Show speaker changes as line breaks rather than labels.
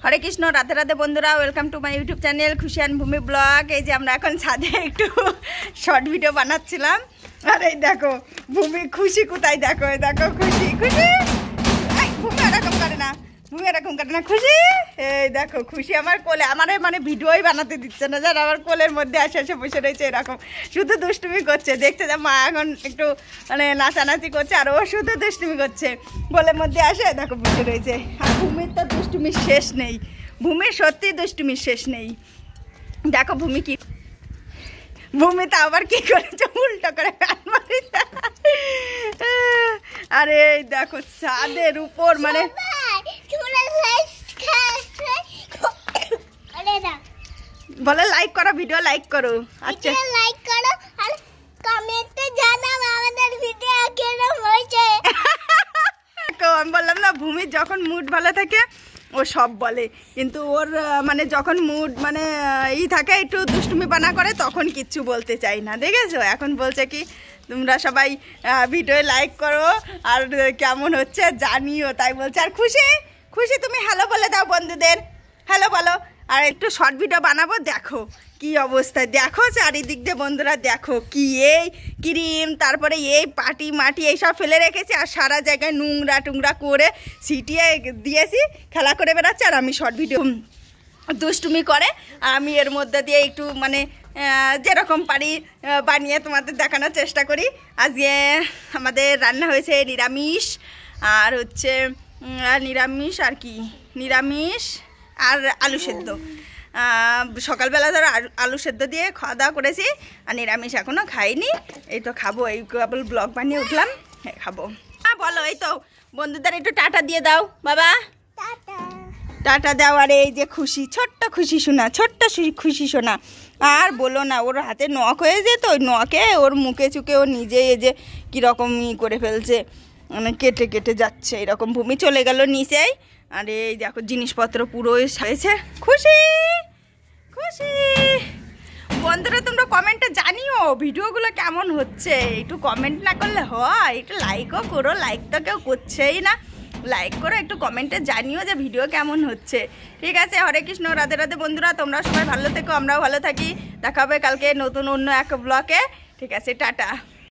হরে কৃষ্ণ, রাধে রাধে বন্ধুরা, welcome to my YouTube channel Khushi and Bhumi blog. এই যে আমরা এখন ছাদে একটু শর্ট ভিডিও বানাচ্ছিলাম। আর এই দেখো ভূমি খুশি কোথায়, দেখো দেখো খুশি খুশি। ভূমি এরকম করে না, ভূমি এরকম করে না, খুশি। এই দেখো খুশি আমার কোলে, আমার মানে ভিডিওই বানাতে দিচ্ছে না, যার আমার কোলের মধ্যে আসে এসে বসে রয়েছে এরকম, শুধু দুষ্টুমি করছে। দেখছে যে মা এখন একটু মানে নাচানাচি করছে আর ও শুধু দুষ্টুমি করছে, কোলের মধ্যে আসে দেখো বসে রয়েছে। আর ভূমির তো দুষ্টুমির শেষ নেই, ভূমির সত্যি দুষ্টুমির শেষ নেই। দেখো ভূমি কি, ভূমি তা আবার কি করেছে, উল্টো করে আরে দেখো ছাদের উপর মানে বলে লাইক করো, ভিডিও লাইক করো, আচ্ছা
লাইক করো আর কমেন্টে জানাও আমাদের ভিডিও কেমন হয়েছে।
আমি বললাম না, ভূমির যখন মুড ভালো থাকে ও সব বলে, কিন্তু ওর মানে যখন মুড মানে থাকে একটু দুষ্টুমি বানা করে তখন কিচ্ছু বলতে চাই না। দেখেছো এখন বলছে কি তোমরা সবাই ভিডিও লাইক করো আর কেমন হচ্ছে জানিও, তাই বলছে। আর খুশি খুশি তুমি হ্যালো বলে দাও বন্ধুদের, হ্যালো বলো। আর একটু শর্ট ভিডিও বানাবো, দেখো কি অবস্থা, দেখো চারিদিক দিয়ে বন্ধুরা, দেখো কি এই ক্রিম তারপরে এই পাটি মাটি এইসব ফেলে রেখেছি আর সারা জায়গায় নোংরা টুংরা করে ছিটিয়ে দিয়েছি, খেলা করে বেড়াচ্ছে। আর আমি শর্ট ভিডিও দুষ্টুমি করে আর আমি এর মধ্যে দিয়ে একটু মানে যেরকম পারি বানিয়ে তোমাদের দেখানোর চেষ্টা করি। আজকে আমাদের রান্না হয়েছে নিরামিষ, আর হচ্ছে নিরামিষ আর কি, নিরামিষ আর আলু সেদ্ধ। সকালবেলা ধরো আলু সেদ্ধ দিয়ে খাওয়া দাওয়া করেছি, আর নিরামিষ এখনও খাইনি, এই তো খাবো, এই কেবল ব্লগ বানিয়ে উঠলাম, হ্যাঁ খাবো। হ্যাঁ বলো, এই তো বন্ধুদের একটু টাটা দিয়ে দাও বাবা, টাটা দাও। আর এই যে খুশি, ছোট্ট খুশি শোনা, ছোট্ট খুশি শোনা, আর বলো না, ওর হাতে নখ হয়ে যেত, ওই নখে ওর মুখে চুকে ও নিজে এই যে কীরকম করে ফেলছে, মানে কেটে কেটে যাচ্ছে এরকম। ভূমি চলে গেল নিচেই, আর এই দেখো জিনিসপত্র পুরো হয়েছে। খুশি খুশি বন্ধুরা, তোমরা কমেন্টে জানিও ভিডিওগুলো কেমন হচ্ছে, একটু কমেন্ট না করলে হয়, একটু লাইকও করো, লাইক তো কেউ করছেই না, লাইক করো, একটু কমেন্টে জানিও যে ভিডিও কেমন হচ্ছে। ঠিক আছে, হরে কৃষ্ণ, রাধে রাধে বন্ধুরা, তোমরা সবাই ভালো থেকো, আমরাও ভালো থাকি। দেখা হবে কালকে নতুন অন্য এক ব্লগে। ঠিক আছে, টাটা।